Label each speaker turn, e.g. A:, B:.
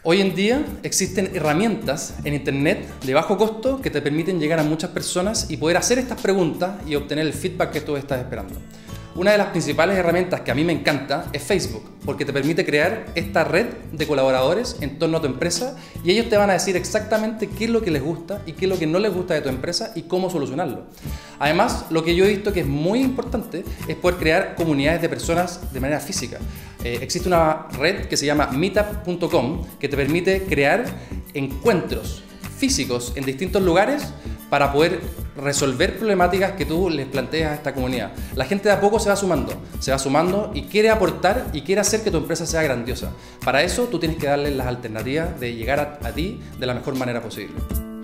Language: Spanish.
A: Hoy en día existen herramientas en Internet de bajo costo que te permiten llegar a muchas personas y poder hacer estas preguntas y obtener el feedback que tú estás esperando. Una de las principales herramientas que a mí me encanta es Facebook, porque te permite crear esta red de colaboradores en torno a tu empresa y ellos te van a decir exactamente qué es lo que les gusta y qué es lo que no les gusta de tu empresa y cómo solucionarlo. Además, lo que yo he visto que es muy importante es poder crear comunidades de personas de manera física. Existe una red que se llama meetup.com que te permite crear encuentros físicos en distintos lugares para poder resolver problemáticas que tú les planteas a esta comunidad. La gente de a poco se va sumando y quiere aportar y quiere hacer que tu empresa sea grandiosa. Para eso tú tienes que darle las alternativas de llegar a ti de la mejor manera posible.